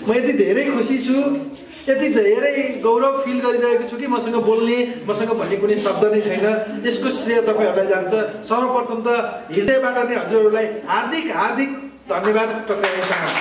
म यति धेरै खुसी छु, यति धेरै गौरव फिल गरिरहेको छु कि मसँग बोल्ने, मसँग भन्ने कुनै शब्द नै छैन। यसको श्रेय तपाईँहरूलाई जान्छ। सर्वप्रथम त हृदयबाट नै हजुरहरूलाई हार्दिक हार्दिक धन्यवाद टक्राउन चाहन्छु।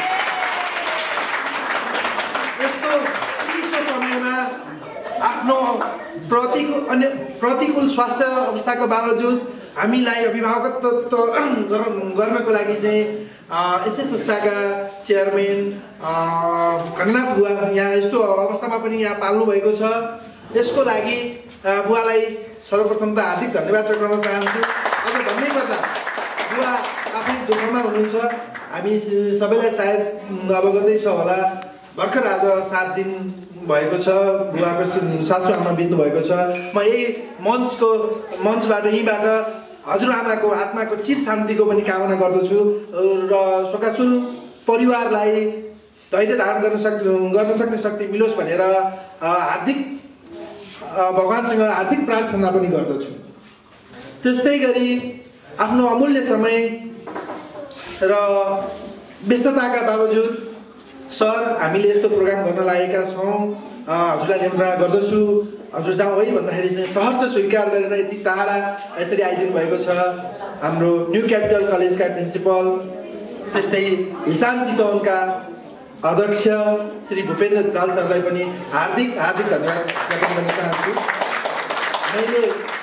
यस्तो चिसो समयमा आफ्नो प्रतिकूल स्वास्थ्य अवस्थाको बावजुद हामीलाई अभिभावकत्व गर्नको लागि चाहिँ यसै संस्थाका चेयरम्यान खन्नाथ बुवा यहाँ यस्तो अवस्थामा पनि यहाँ पाल्नु भएको छ। यसको लागि बुवालाई सर्वप्रथम त हार्दिक धन्यवाद टक्राउन चाहन्छु। अझ भन्नै पर्दा बुवा आफै दुःखमा हुनुहुन्छ। हामी सबैलाई सायद अवगतै छ होला, भर्खर आज 7 दिन भएको छ बुवाको सासु आमा बित्नु भएको छ। म यही मञ्चबाट यहीँबाट हजुरआमाको आत्माको चिर शान्तिको पनि कामना गर्दछु र शोकासुर परिवारलाई धैर्य धारण गर्न सक्ने शक्ति मिलोस् भनेर हार्दिक भगवानसँग हार्दिक प्रार्थना पनि गर्दछु। त्यस्तै गरी आफ्नो अमूल्य समय र व्यस्तताका बावजुद सर हामीले यस्तो प्रोग्राम गर्न लागेका छौँ, हजुरलाई निमन्त्रणा गर्दछु, हजुर जाउँ है भन्दाखेरि चाहिँ सहर्ष स्वीकार गरेर यति टाढा यसरी आइदिनु भएको छ। हाम्रो न्यू क्यापिटल कलेजका प्रिन्सिपल, त्यस्तै हिसान चितवनका अध्यक्ष श्री भूपेन्द्र दाल सरलाई पनि हार्दिक हार्दिक धन्यवाद ज्ञापन गर्न चाहन्छु। मैले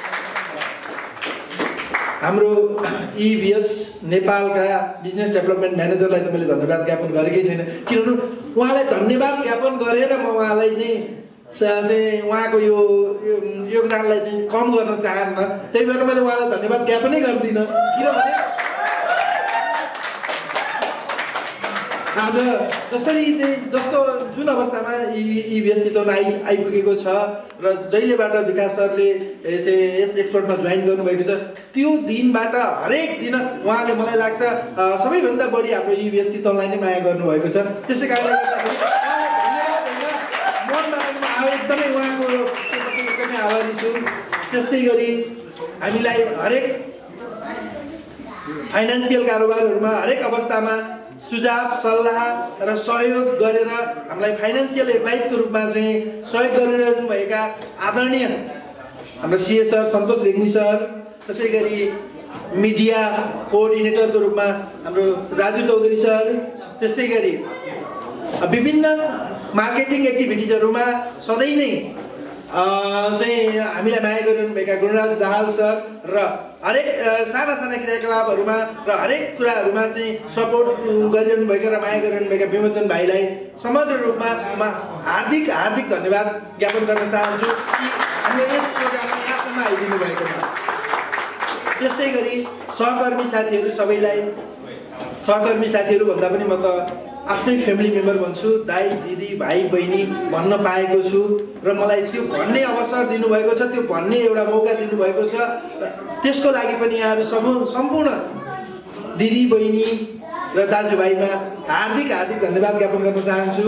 हाम्रो इबिएस नेपालका बिजनेस डेभलपमेन्ट म्यानेजरलाई त मैले धन्यवाद ज्ञापन गरेकै छैन, किनभने उहाँलाई धन्यवाद ज्ञापन गरेर म उहाँलाई चाहिँ उहाँको यो योगदानलाई चाहिँ कम गर्न चाहन्न। त्यही भएर मैले उहाँलाई धन्यवाद ज्ञापनै गर्दिनँ, किनभने आज जसरी चाहिँ जस्तो जुन अवस्थामा इबिएस चितवन आइपुगेको छ र जहिलेबाट विकास सरले चाहिँ यस एक्सपोर्टमा जोइन गर्नुभएको छ त्यो दिनबाट हरेक दिन उहाँले मलाई लाग्छ सबैभन्दा बढी हाम्रो इबिएस चितवनलाई नै माया गर्नुभएको छ। त्यसै कारणले एकदमै उहाँको एकदमै आभारी छु। त्यस्तै गरी हामीलाई हरेक फाइनेन्सियल कारोबारहरूमा हरेक अवस्थामा सुझाव सल्लाह र सहयोग गरेर हामीलाई फाइनेन्सियल एडभाइसको रूपमा चाहिँ सहयोग गरिरहनु भएका आदरणीय हाम्रो सिए सर सन्तोष रेग्मी सर, त्यसै गरी मिडिया कोअर्डिनेटरको रूपमा हाम्रो राजु चौधरी सर, त्यस्तै गरी विभिन्न मार्केटिङ एक्टिभिटिजहरूमा सधैँ नै चाहिँ हामीलाई माया गरिरहनुभएका गुणराज दाहाल सर र हरेक साना साना क्रियाकलापहरूमा र हरेक कुराहरूमा चाहिँ सपोर्ट गरिरहनुभएका र माया गरिरहनुभएका विमोचन भाइलाई समग्र रूपमा म हार्दिक हार्दिक धन्यवाद ज्ञापन गर्न चाहन्छु कि हामीले यस प्रोग्राममा यहाँसम्म आइदिनु भएकोमा। त्यस्तै गरी सहकर्मी साथीहरू सबैलाई, सहकर्मी साथीहरू भन्दा पनि म त आफ्नै फ्यामिली मेम्बर भन्छु, दाइ दिदी भाइ बहिनी भन्न पाएको छु र मलाई त्यो भन्ने अवसर दिनुभएको छ, त्यो भन्ने एउटा मौका दिनुभएको छ। त्यसको लागि पनि यहाँहरू सम्पूर्ण दिदी बहिनी र दाजुभाइमा हार्दिक हार्दिक धन्यवाद ज्ञापन गर्न चाहन्छु।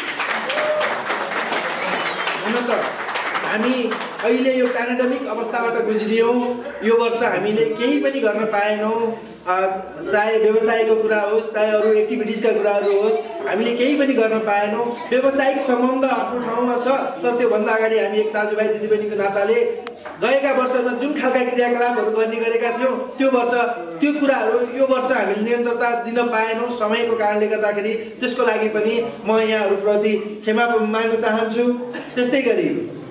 हुन त हामी अहिले यो प्यान्डेमिक अवस्थाबाट गुज्रियौँ, यो वर्ष हामीले केही पनि गर्न पाएनौँ, चाहे व्यवसायको कुरा होस् चाहे अरू एक्टिभिटिजका कुराहरू होस्, हामीले केही पनि गर्न पाएनौँ। व्यावसायिक सम्बन्ध आफ्नो ठाउँमा छ, तर त्योभन्दा अगाडि हामी एक दाजुभाइ दिदीबहिनीको नाताले गएका वर्षहरूमा जुन खालका क्रियाकलापहरू गर्ने गरेका थियौँ त्यो कुराहरू यो वर्ष हामीले निरन्तरता दिन पाएनौँ समयको कारणले गर्दाखेरि। त्यसको लागि पनि म यहाँहरूप्रति क्षमा माग्न चाहन्छु। त्यस्तै गरी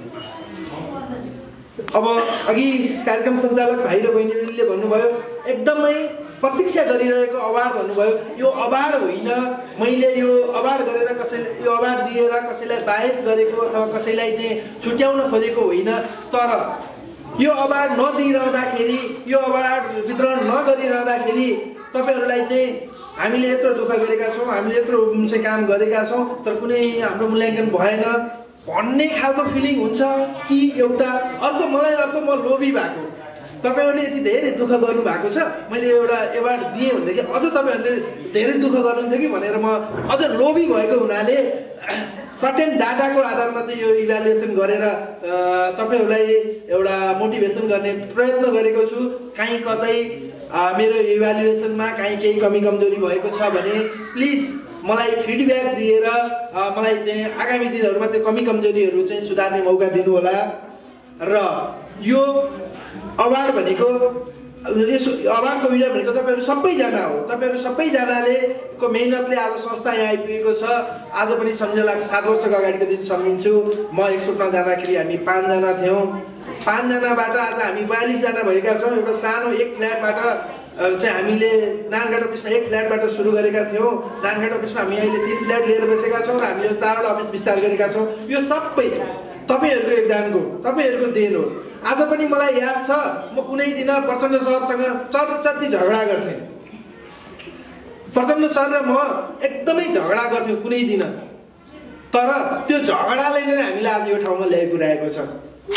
अब अघि कार्यक्रम सञ्चालक भाइ र बहिनीले भन्नुभयो एकदमै प्रतीक्षा गरिरहेको अवार्ड भन्नुभयो, यो अवार्ड होइन, मैले यो अवार्ड गरेर कसैले यो अवार्ड दिएर कसैलाई बाहेक गरेको अथवा कसैलाई चाहिँ छुट्याउन खोजेको होइन, तर यो अवार्ड नदिइरहँदाखेरि, यो अवार्ड वितरण नगरिरहँदाखेरि तपाईँहरूलाई चाहिँ हामीले यत्रो दुःख गरेका छौँ, हामीले यत्रो चाहिँ काम गरेका छौँ तर कुनै हाम्रो मूल्याङ्कन भएन भन्ने खालको फिलिङ हुन्छ कि एउटा अर्को म लोभी भएको, तपाईँहरूले यति धेरै दुःख गर्नु भएको छ, मैले एउटा अवार्ड दिएँ भनेदेखि अझ तपाईँहरूले धेरै दुःख गर्नुहुन्थ्यो कि भनेर म अझ लोभी भएको हुनाले सर्टेन डाटाको आधारमा चाहिँ यो इभ्यालुएसन गरेर तपाईँहरूलाई एउटा मोटिभेसन गर्ने प्रयत्न गरेको छु। काहीँ कतै मेरो इभ्यालुएसनमा काहीँ केही कमी कमजोरी भएको छ भने प्लिज मलाई फिडब्याक दिएर मलाई चाहिँ आगामी दिनहरूमा त्यो कमी कमजोरीहरू चाहिँ सुधार्ने मौका दिनु होला। र यो अवार्ड भनेको यस अवार्डको विनर भनेको तपाईहरु सबैजना हो। तपाईहरु सबैजनाले को मेहनतले आज संस्था यहाँ आइपुगेको छ। आज पनि सम्झेला 7 वर्षको अगाडिको दिन सम्झिन्छु। म एक्सपोर्टमा जाँदाखेरि हामी 5 जना थियौं। 5 जनाबाट आज हामी 42 जना भएका छौं। एउटा सानो एक फ्ल्याटबाट चाहिँ हामीले नानघाट अफिसमा एक फ्ल्याटबाट सुरु गरेका थियौं। नानघाट अफिसमा हामी अहिले 3 फ्ल्याट लिएर बसेका छौं र हामीले 4 वटा अफिस विस्तार गरेका छौं। यो सबै तपाईहरुको योगदानको, तपाईहरुको देन हो। आज पनि मलाई याद छ म कुनै दिन प्रचण्ड सरसँग चर्चर्ती झगडा गर्थे। प्रचण्ड सर र म एकदमै झगडा गर्थ्यौं कुनै दिन। तर त्यो झगडाले नै हामीलाई आज यो ठाउँमा ल्याइ पुर्याएको छ।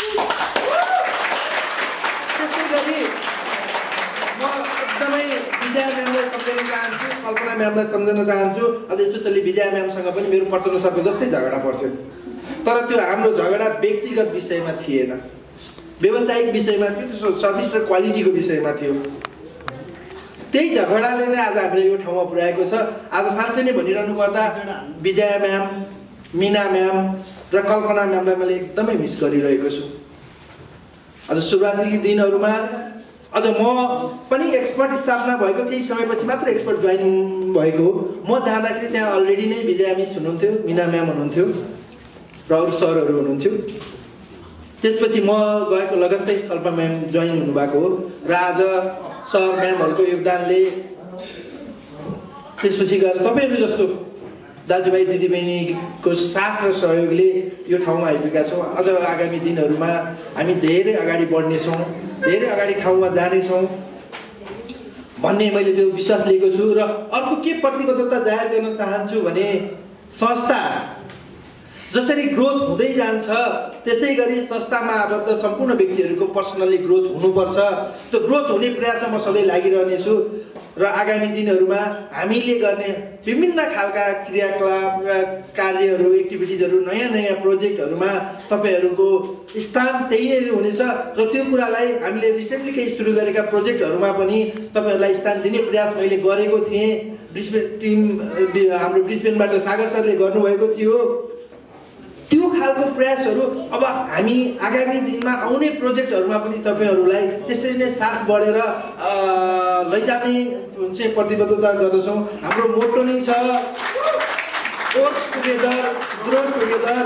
त्यसैगरी म एकदमै विजया म्यामलाई सम्झन चाहन्छु, कल्पना म्यामलाई सम्झन चाहन्छु। अझ स्पेशली विजया म्यामसँग पनि मेरो प्रचण्ड सरको जस्तै झगडा पर्थ्यो। तर त्यो हाम्रो झगडा व्यक्तिगत विषयमा थिएन, व्यावसायिक विषयमा थियो, सर्भिस र क्वालिटीको विषयमा थियो। त्यही झगडाले नै आज हामीले यो ठाउँमा पुर्याएको छ। आज साँच्चै नै भनिरहनु पर्दा विजया म्याम, मीना म्याम र कल्पना म्यामलाई मैले एकदमै मिस गरिरहेको छु। आज सुरुवाती दिनहरूमा अझ म पनि एक्सपर्ट स्थापना भएको केही समयपछि मात्र एक्सपर्ट जोइन भएको हो। म जाँदाखेरि त्यहाँ अलरेडी नै विजया मिस हुनुहुन्थ्यो, मीना म्याम हुनुहुन्थ्यो र अरू सरहरू हुनुहुन्थ्यो। त्यसपछि म गएको लगत्तै कल्पना म्याम जोइन हुनुभएको हो र आज सर म्यामहरूको योगदानले त्यसपछि गएर तपाईहरु जस्तो दाजुभाइ दिदीबहिनीको साथ र सहयोगले यो ठाउँमा आइपुगेका छौँ। अझ आगामी दिनहरूमा हामी धेरै अगाडि बढ्नेछौँ, धेरै अगाडि ठाउँमा जानेछौँ भन्ने मैले त्यो विश्वास लिएको छु। र अर्को के प्रतिबद्धता जाहेर गर्न चाहन्छु भने संस्था जसरी ग्रोथ हुँदै जान्छ त्यसै गरी संस्थामा आबद्ध सम्पूर्ण व्यक्तिहरूको पर्सनली ग्रोथ हुनुपर्छ। त्यो ग्रोथ हुने प्रयासमा म सधैँ लागिरहनेछु र आगामी दिनहरूमा हामीले गर्ने विभिन्न खालका क्रियाकलाप र कार्यहरू, एक्टिभिटिजहरू, नयाँ नयाँ प्रोजेक्टहरूमा तपाईहरुको स्थान त्यही नै हुनेछ र त्यो कुरालाई हामीले रिसेन्टली केही सुरु गरेका प्रोजेक्टहरूमा पनि तपाईहरुलाई स्थान दिने प्रयास मैले गरेको थिएँ। ब्रिस्बेन टिम हाम्रो ब्रिस्बेनबाट सागर सरले गर्नुभएको थियो। त्यो खालको प्रयासहरू अब हामी आगामी दिनमा आउने प्रोजेक्टहरूमा पनि तपाईहरुलाई त्यसरी नै साथ बढेर लैजाने चाहिँ प्रतिबद्धता गर्दछौँ। हाम्रो मोटो नै छ वर्क टुगेदर, ग्रो टुगेदर।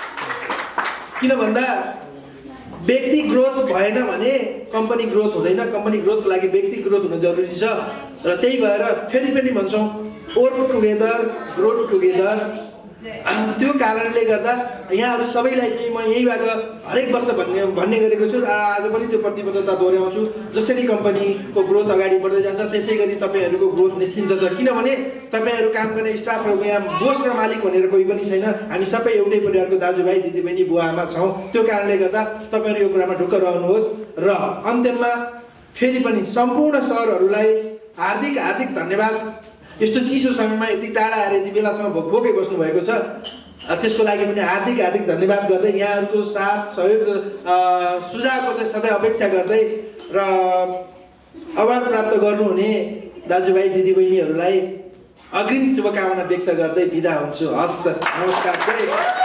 किन भन्दा व्यक्ति ग्रोथ भएन भने कम्पनी ग्रोथ हुँदैन। कम्पनी ग्रोथको लागि व्यक्ति ग्रोथ हुनु जरुरी छ र त्यही भएर फेरि पनि भन्छौँ वर्क टुगेदर, ग्रो टुगेदर। त्यो कारणले गर्दा यहाँहरू सबैलाई चाहिँ म यहीबाट हरेक वर्ष भन्ने गरेको छु र आज पनि त्यो प्रतिबद्धता दोहोऱ्याउँछु। जसरी कम्पनीको ग्रोथ अगाडि बढ्दै जान्छ त्यसै गरी तपाईहरुको ग्रोथ निश्चित छ। किनभने तपाईहरु काम गर्ने स्टाफहरुको यहाँ बोस र मालिक भनेर कोही पनि छैन। हामी सबै एउटै परिवारको दाजुभाइ दिदीबहिनी बुवा आमा छौँ। त्यो कारणले गर्दा तपाईहरु यो कुरामा ढुक्क रहनुहोस्। र अन्त्यमा फेरि पनि सम्पूर्ण सरहरूलाई हार्दिक हार्दिक धन्यवाद। यस्तो चिसो समयमा यति टाढा आएर यति बेलासम्म भोकै बस्नु भएको छ, त्यसको लागि पनि हार्दिक हार्दिक धन्यवाद गर्दै यहाँहरूको साथ सहयोग र सुझावको चाहिँ सधैँ अपेक्षा गर्दै र अवार्ड प्राप्त गर्नुहुने दाजुभाइ दिदीबहिनीहरूलाई अग्रिम शुभकामना व्यक्त गर्दै बिदा हुन्छु। हस्त, नमस्कार।